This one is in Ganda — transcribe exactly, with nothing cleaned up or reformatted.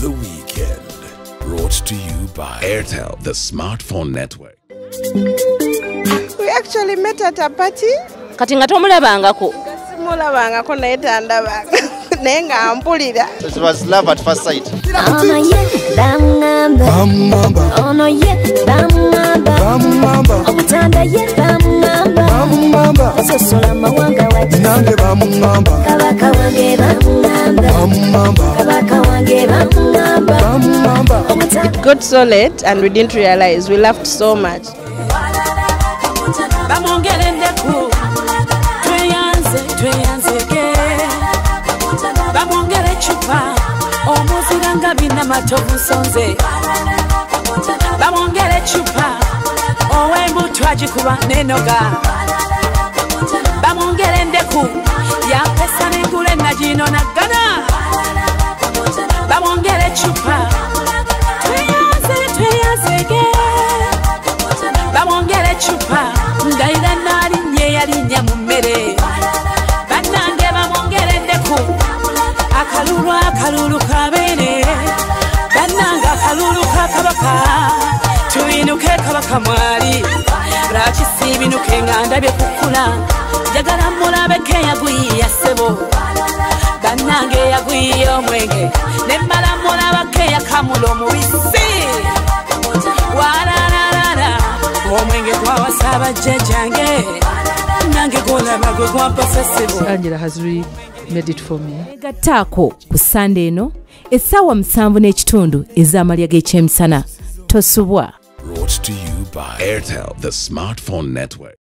The Weekend. Brought to you by Airtel, the smartphone network. We actually met at a party. Kati nga tomulabangako. Simulabangako naye tandabanga. Naye nga ampulira. It was love at first sight. Ono ye bamamba. Bamamba. Ono ye bamamba. Bamamba. Obutanda ye bamamba. Bamamba. Ososola mawanga waji. Nange bamamba. Kabaka wange bamamba. Bamamba. Kabaka wange bamamba. Bamamba. It got so late and we didn't realize. We laughed so much. Omuziranga bina matovu sonze bamongere chupa owembutu agikuba nenoga bamongere ndeku yapesa nengule najino nagana bamongere chupa tweyanze tweyazege bamongere chupa ndayira nali nye yalinya mu mmere bannange bamongere ndeku akalulu akalulu kabene bannanga akalulu kakabaka tuinuke kabaka mwali rakisibinuke nga ndabye kukula jagala mulabeke yagwiya sebo bannange yagwiya omwenge nemmala mulabake yakamula omubisi warararara omwenge gwawasaba jjange nange golaba gwe gwampasa sebo. Angella has really made it for me. Gattako ku Sunday eno essaawa musanvu n'ekitundu ez'amalya g'ekyemisana tosubwa. Brought to you by Airtel, the smartphone network.